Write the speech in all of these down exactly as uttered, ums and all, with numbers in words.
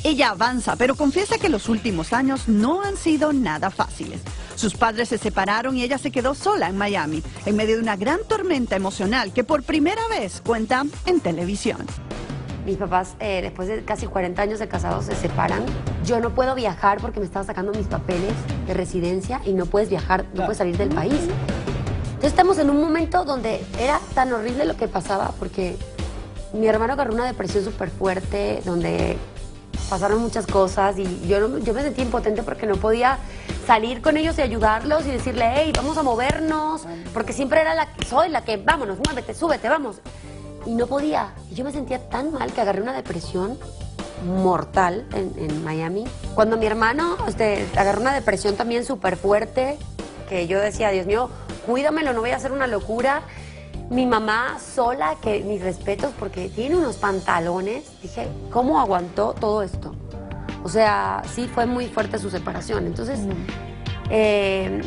Ella avanza, pero confiesa que los últimos años no han sido nada fáciles. Sus padres se separaron y ella se quedó sola en Miami, en medio de una gran tormenta emocional que por primera vez cuenta en televisión. Mis papás, eh, después de casi cuarenta años de casados, se separan. Yo no puedo viajar porque me estaba sacando mis papeles de residencia y no puedes viajar, no puedes salir del país. Entonces estamos en un momento donde era tan horrible lo que pasaba porque mi hermano agarró una depresión súper fuerte, donde pasaron muchas cosas y yo, no, yo me sentí impotente porque no podía salir con ellos y ayudarlos y decirle, hey, vamos a movernos, porque siempre era la que soy, la que, vámonos, muévete, súbete, vamos. Y no podía. Y yo me sentía tan mal que agarré una depresión mortal en, en Miami. Cuando mi hermano este, agarró una depresión también súper fuerte, que yo decía, Dios mío, cuídamelo, no voy a hacer una locura. Mi mamá sola, que mis respetos, porque tiene unos pantalones. Dije, ¿cómo aguantó todo esto? O sea, sí fue muy fuerte su separación. Entonces, mm. eh,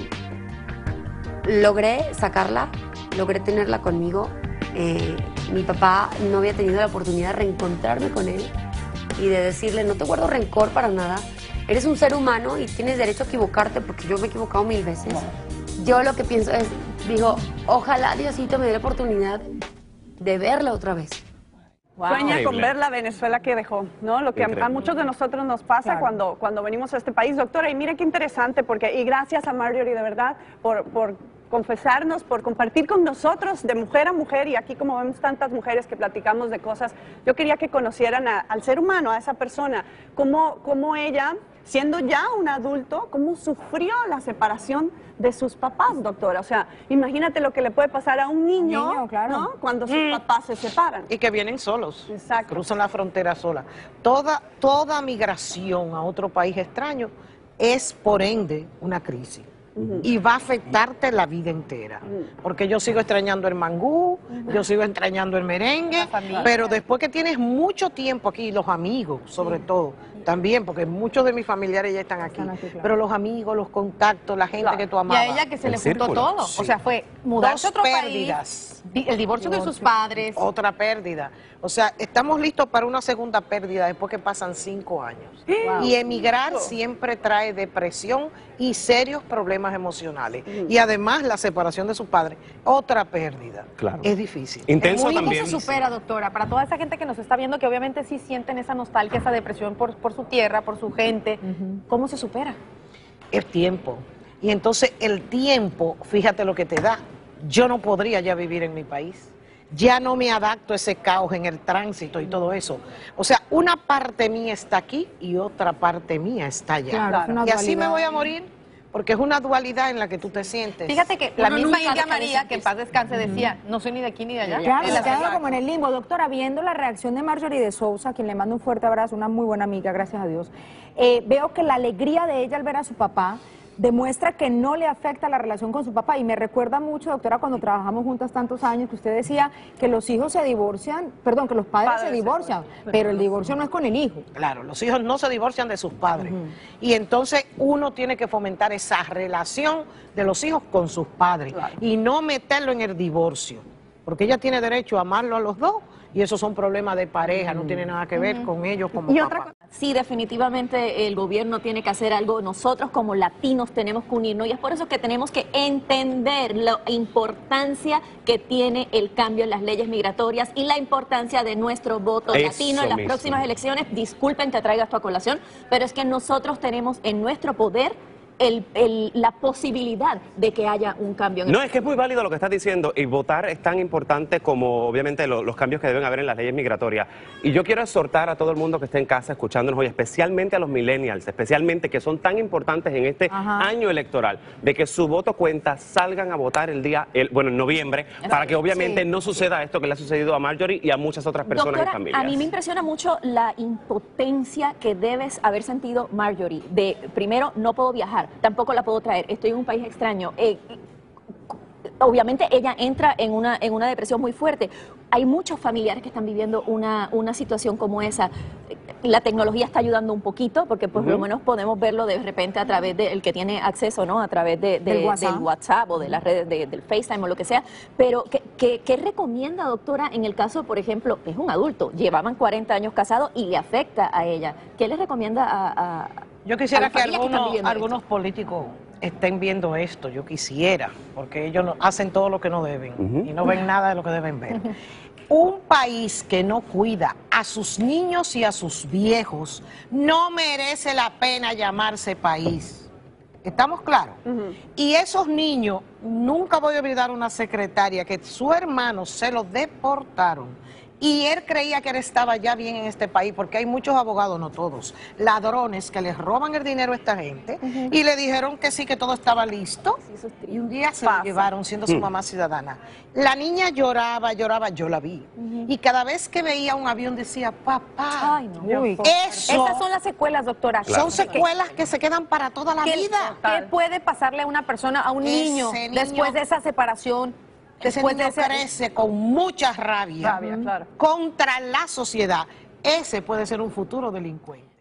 logré sacarla, logré tenerla conmigo. Eh, mi papá no había tenido la oportunidad de reencontrarme con él y de decirle, no te guardo rencor para nada. Eres un ser humano y tienes derecho a equivocarte porque yo me he equivocado mil veces. Yo lo que pienso es, digo, ojalá Diosito me dé la oportunidad de verla otra vez. Wow. Sueña con ver la Venezuela que dejó, ¿no? Lo que a, a muchos de nosotros nos pasa claro. cuando, cuando venimos a este país. Doctora, y mira qué interesante, porque y gracias a Marjorie, de verdad, por, por confesarnos, por compartir con nosotros de mujer a mujer, y aquí como vemos tantas mujeres que platicamos de cosas, yo quería que conocieran a, al ser humano, a esa persona, cómo, cómo ella, siendo ya un adulto, cómo sufrió la separación de sus papás, doctora. O sea, imagínate lo que le puede pasar a un niño, un niño claro. ¿no? Cuando sus mm. papás se separan. Y que vienen solos, Exacto. cruzan la frontera sola. Toda, toda migración a otro país extraño es, por ende, una crisis. Uh-huh. Y va a afectarte la vida entera. Uh-huh. Porque yo sigo extrañando el mangú, uh-huh. yo sigo extrañando el merengue, pero después que tienes mucho tiempo aquí, los amigos, sobre uh-huh. todo, también, porque muchos de mis familiares ya están aquí, están aquí claro. pero los amigos, los contactos, la gente claro. que tú amabas. Y a ella que se el le juntó círculo. todo, Sí. o sea, fue mudarse a otro pérdidas. país, el divorcio de sus padres. Otra pérdida. O sea, estamos listos para una segunda pérdida después que pasan cinco años. Wow. Y emigrar siempre trae depresión y serios problemas emocionales. Mm. Y además la separación de sus padres, otra pérdida. Claro. Es difícil. Intenso Muy también. ¿Cómo se supera, doctora? Para toda esa gente que nos está viendo, que obviamente sí sienten esa nostalgia, esa depresión por, por su tierra, por su gente, uh-huh. ¿cómo se supera? El tiempo. Y entonces el tiempo, fíjate lo que te da. Yo no podría ya vivir en mi país. Ya no me adapto a ese caos en el tránsito y todo eso. O sea, una parte mía está aquí y otra parte mía está allá. Claro, y así me voy a morir, porque es una dualidad en la que tú te sientes. Fíjate que la misma India María, que en paz descanse, decía, no soy ni de aquí ni de allá. Claro, se queda como en el limbo. Doctora, viendo la reacción de Marjorie de Sousa, a quien le mando un fuerte abrazo, una muy buena amiga, gracias a Dios, eh, veo que la alegría de ella al ver a su papá demuestra que no le afecta la relación con su papá, y me recuerda mucho, doctora, cuando trabajamos juntas tantos años, que usted decía que los hijos se divorcian, perdón, que los padres, padres se divorcian, se pero el divorcio no es con el hijo. Claro, los hijos no se divorcian de sus padres, uh-huh. y entonces uno tiene que fomentar esa relación de los hijos con sus padres, claro. y no meterlo en el divorcio, porque ella tiene derecho a amarlo a los dos, y esos son problemas de pareja, no tiene nada que ver uh-huh. con ellos como y papá. Otra cosa, sí, definitivamente el gobierno tiene que hacer algo, nosotros como latinos tenemos que unirnos, y es por eso que tenemos que entender la importancia que tiene el cambio en las leyes migratorias y la importancia de nuestro voto eso latino en las mismo. próximas elecciones. Disculpen que traiga esto a colación, pero es que nosotros tenemos en nuestro poder El, el, la posibilidad de que haya un cambio. En no, es que es muy válido lo que estás diciendo, y votar es tan importante como obviamente lo, los cambios que deben haber en las leyes migratorias. Y yo quiero exhortar a todo el mundo que esté en casa escuchándonos hoy, especialmente a los millennials, especialmente que son tan importantes en este Ajá. año electoral, de que su voto cuenta, salgan a votar el día, el, bueno, en noviembre, es para que obviamente sí. no suceda esto que le ha sucedido a Marjorie y a muchas otras personas Doctora, y familias. A mí me impresiona mucho la impotencia que debes haber sentido, Marjorie, de primero, no puedo viajar, tampoco la puedo traer, estoy en un país extraño. Eh, obviamente ella entra en una, en una depresión muy fuerte. Hay muchos familiares que están viviendo una, una situación como esa. La tecnología está ayudando un poquito, porque por uh-huh. lo menos podemos verlo de repente a través del que tiene acceso, ¿no? A través de, de, WhatsApp. del WhatsApp o de las redes de, del FaceTime o lo que sea. Pero, ¿qué, qué, qué recomienda, doctora, en el caso, por ejemplo, es un adulto, llevaban cuarenta años casados y le afecta a ella? ¿Qué le recomienda a, a Yo quisiera a que algunos, que algunos políticos estén viendo esto, yo quisiera, porque ellos no, hacen todo lo que no deben uh-huh. y no ven nada de lo que deben ver. Un país que no cuida a sus niños y a sus viejos no merece la pena llamarse país. ¿Estamos claros? Uh-huh. Y esos niños, nunca voy a olvidar una secretaria que su hermano se lo deportaron. Y él creía que él estaba ya bien en este país, porque hay muchos abogados, no todos, ladrones que les roban el dinero a esta gente, uh-huh. y le dijeron que sí, que todo estaba listo, sí, y un día se lo llevaron siendo su mamá ciudadana. La niña lloraba, lloraba, yo la vi, uh-huh. y cada vez que veía un avión decía, papá. Ay, no. Uy, eso. Esas son las secuelas, doctora. Claro. Son secuelas que se quedan para toda la ¿Qué, vida. ¿Qué puede pasarle a una persona, a un niño, niño, después de esa separación? Ese niño de crece con mucha rabia, rabia claro. contra la sociedad. Ese puede ser un futuro delincuente.